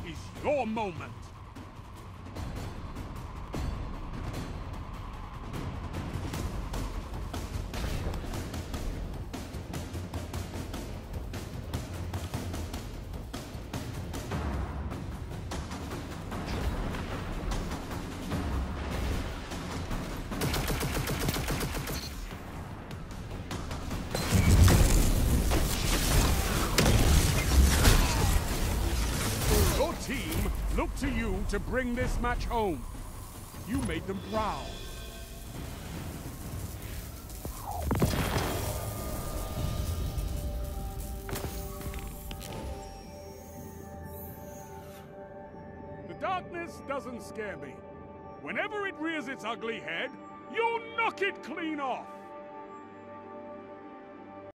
is your moment. Your team look to you to bring this match home. You made them proud. The darkness doesn't scare me. Whenever it rears its ugly head, you'll knock it clean off!